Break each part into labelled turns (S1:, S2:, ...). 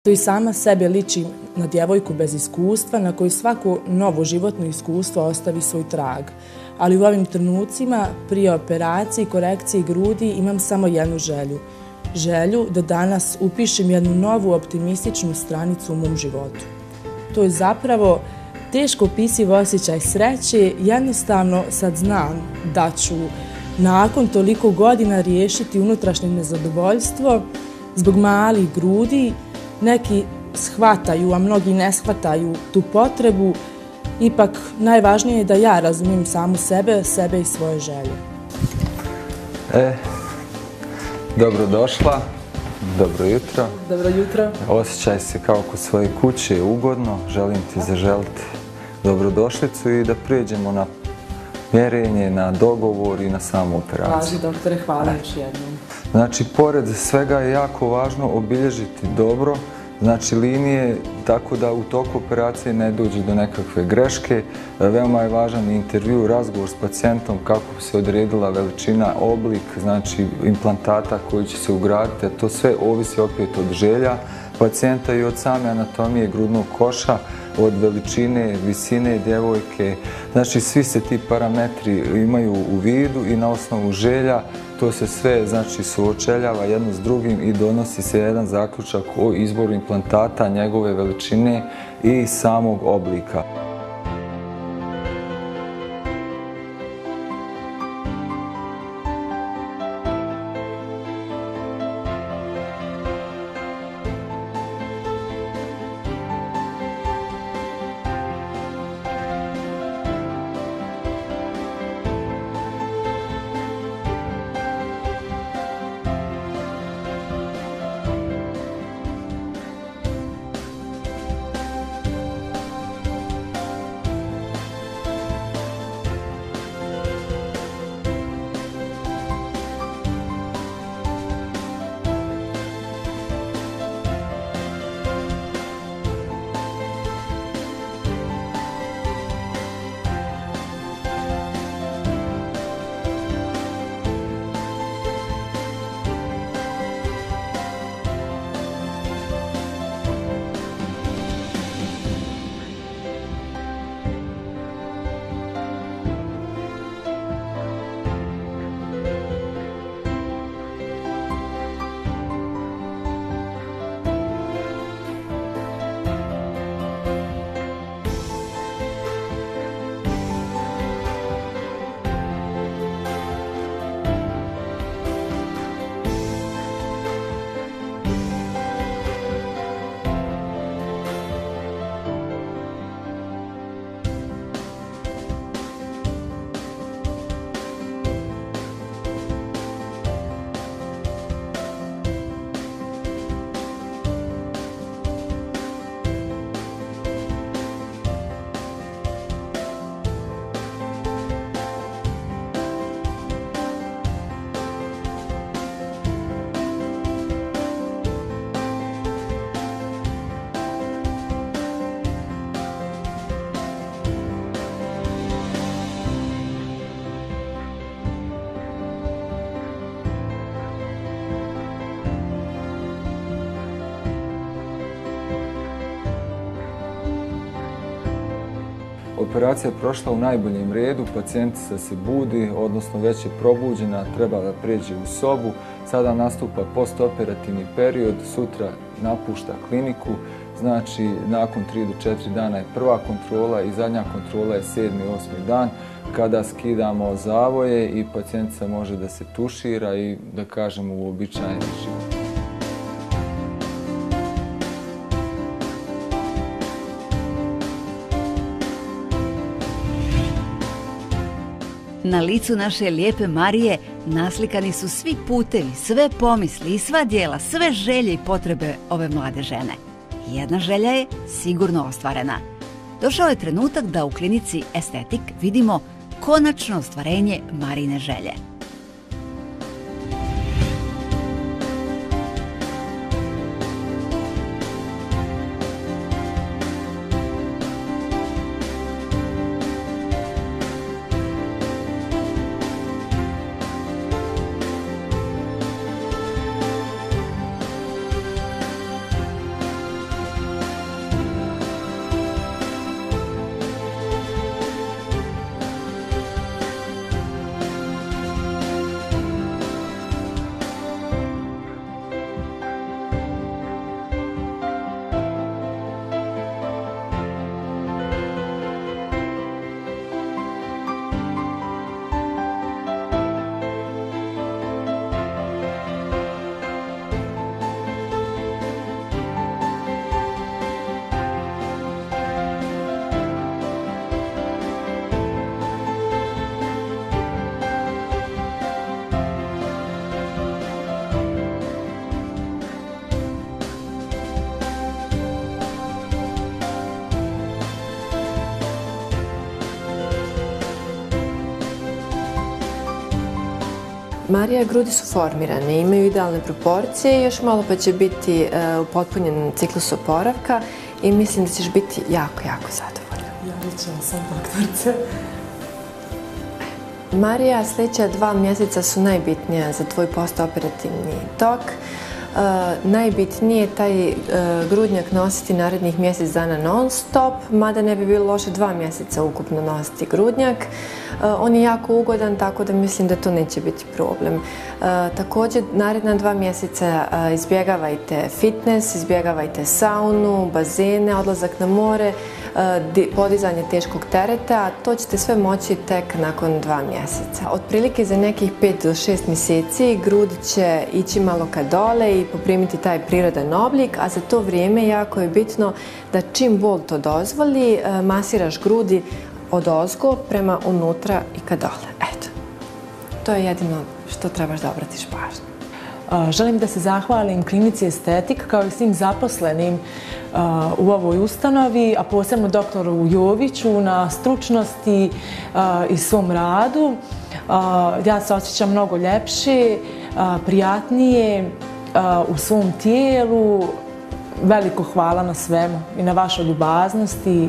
S1: To i sama sebe liči na djevojku bez iskustva, na kojoj svako novo životno iskustvo ostavi svoj trag. Ali u ovim trenucima, prije operacije i korekcije grudi, imam samo jednu želju. Želju da danas upišem jednu novu optimističnu stranicu u mom životu. To je zapravo teško opisiv osjećaj sreće. Jednostavno sad znam da ću nakon toliko godina riješiti unutrašnje nezadovoljstvo zbog malih grudi. Neki shvataju, a mnogi ne shvataju tu potrebu. Ipak najvažnije je da ja razumijem samu sebe i svoje želje.
S2: Dobrodošla, dobro jutro.
S1: Dobro jutro.
S2: Osjećaj se kao kod svoje kuće, ugodno. Želim ti zaželiti dobrodošlicu i da prijeđemo na mjerenje, na dogovor i na samu operaciju.
S1: Važi, doktore, hvala još jednom.
S2: Znači, pored svega je jako važno obilježiti dobro, znači linije, tako da u toku operacije ne dođe do nekakve greške. Veoma je važan intervju, razgovor s pacijentom kako bi se odredila veličina, oblik, znači implantata koji će se ugraditi. To sve ovisi opet od želja pacijenta i od same anatomije grudnog koša, od veličine, visine djevojke. Znači, svi se ti parametri imaju u vidu i na osnovu želja to se sve, znači, suočeljava jedno s drugim i donosi se jedan zaključak o izboru implantata, njegove veličine i samog oblika. Operacija je prošla u najboljem redu, pacijentica se budi, odnosno već je probuđena, treba da pređe u sobu. Sada nastupa postoperativni period, sutra napušta kliniku, znači nakon 3 do 4 dana je prva kontrola i zadnja kontrola je 7. i 8. dan kada skidamo zavoje i pacijentica može da se tušira i da kažemo uobičajeni život.
S3: Na licu naše lijepe Marije naslikani su svi putevi, sve pomisli i sva djela, sve želje i potrebe ove mlade žene. Jedna želja je sigurno ostvarena. Došao je trenutak da u klinici Estetik vidimo konačno ostvarenje Marijine želje.
S4: Marija, grudi su formirane, imaju idealne proporcije i još malo pa će biti upotpunjen ciklus oporavka i mislim da ćeš biti jako, jako zadovoljna.
S1: Ja lično sam doktorice.
S4: Marija, sljedeća 2 mjeseca su najbitnija za tvoj postoperativni tok. Najbitnije je taj grudnjak nositi narednih mjesec dana non stop, mada ne bi bilo loše 2 mjeseca ukupno nositi grudnjak. On je jako ugodan, tako da mislim da to neće biti problem. Također, naredna 2 mjeseca izbjegavajte fitness, izbjegavajte saunu, bazene, odlazak na more, podizanje teškog tereta. To ćete sve moći tek nakon 2 mjeseca. Otprilike za nekih 5 do 6 mjeseci grudi će ići malo ka dole i poprimiti taj prirodan oblik, a za to vrijeme jako je bitno da čim bol to dozvoli, masiraš grudi od ozgo prema unutra i ka dole. Eto, to je jedino što trebaš da obratiš pažnju.
S1: Želim da se zahvalim klinici Estetik kao i svim zaposlenim u ovoj ustanovi, a posebno doktoru Joviću na stručnosti i svom radu. Ja se osjećam mnogo ljepše, prijatnije u svom tijelu. Veliko hvala na svemu i na vašoj ljubaznosti.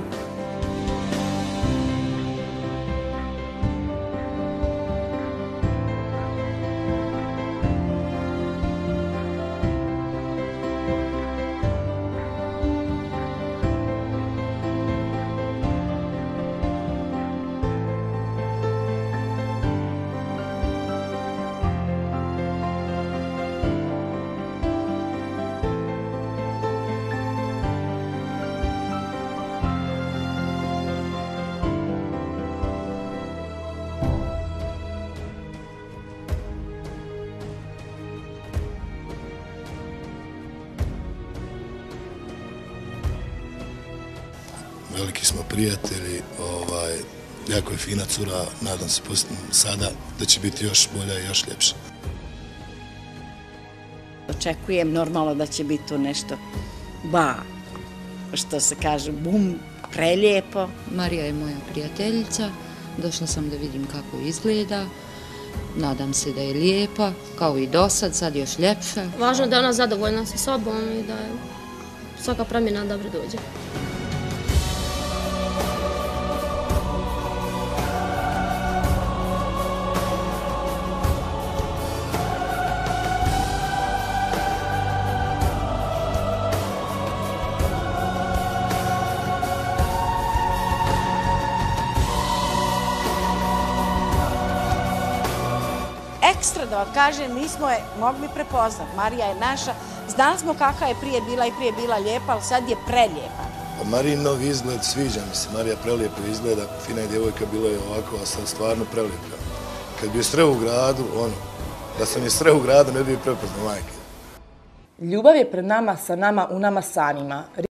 S5: Veliki smo prijatelji, jako je fina cura, nadam se sada da će biti još bolja i još ljepša.
S6: Očekujem normalno da će biti tu nešto što se kaže bum, prelijepo.
S7: Marija je moja prijateljica, došla sam da vidim kako izgleda, nadam se da je lijepa, kao i dosad, sad još ljepša.
S8: Važno je da je ona zadovoljna sa sobom i da je svaka promjena dobro dođe.
S6: Ekstra da vam kažem, nismo je mogli prepoznat. Marija je naša, znali smo kakva je prije bila lijepa, ali sad je prelijepa.
S5: Marijin novi izgled sviđa mi se, Marija prelijepo izgleda, fina je djevojka, bila je ovako, a sad stvarno prelijepa. Kad bi je sreo u gradu, da sam je sreo u gradu ne bi je prepoznao majke.
S1: Ljubav je pred nama, sa nama, u nama samima.